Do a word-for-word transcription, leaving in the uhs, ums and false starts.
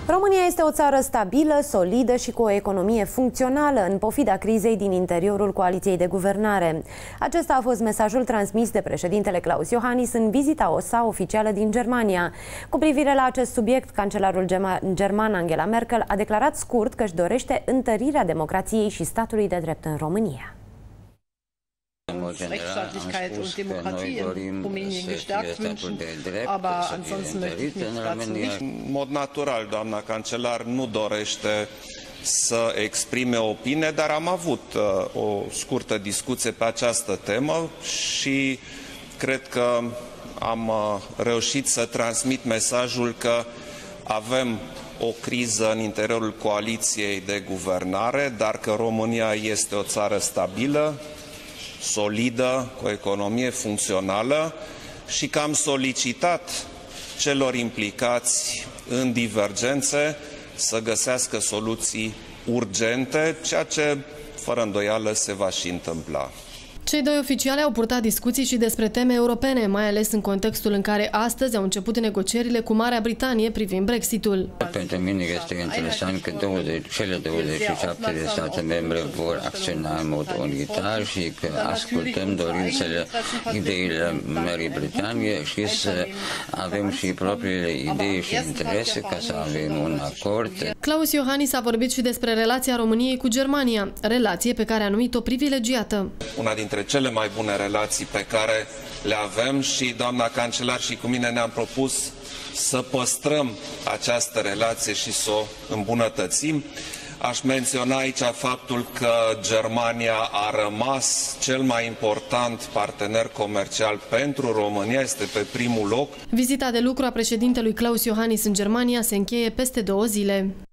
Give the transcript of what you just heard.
România este o țară stabilă, solidă și cu o economie funcțională în pofida crizei din interiorul coaliției de guvernare. Acesta a fost mesajul transmis de președintele Klaus Iohannis în vizita O S A oficială din Germania. Cu privire la acest subiect, cancelarul german Angela Merkel a declarat scurt că își dorește întărirea democrației și statului de drept în România. Rechtsstaatlichkeit und Demokratie in Rumänien gestärkt wünschen, aber ansonsten möchte ich mich dazu nicht. În mod natural, doamna cancelar nu dorește să exprime opinie, dar am avut uh, o scurtă discuție pe această temă și cred că am uh, reușit să transmit mesajul că avem o criză în interiorul coaliției de guvernare, dar că România este o țară stabilă, solidă, cu o economie funcțională și că am solicitat celor implicați în divergențe să găsească soluții urgente, ceea ce, fără îndoială, se va și întâmpla. Cei doi oficiali au purtat discuții și despre teme europene, mai ales în contextul în care astăzi au început negocierile cu Marea Britanie privind Brexitul. Pentru mine este interesant că douăzeci, cele douăzeci și șapte de state membre vor acționa în mod unitar și că ascultăm dorințele, ideile Marii Britanie și să avem și propriile idei și interese ca să avem un acord. Klaus Iohannis a vorbit și despre relația României cu Germania, relație pe care a numit-o privilegiată. Una dintre cele mai bune relații pe care le avem și doamna cancelar și cu mine ne-am propus să păstrăm această relație și să o îmbunătățim. Aș menționa aici faptul că Germania a rămas cel mai important partener comercial pentru România, este pe primul loc. Vizita de lucru a președintelui Klaus Iohannis în Germania se încheie peste două zile.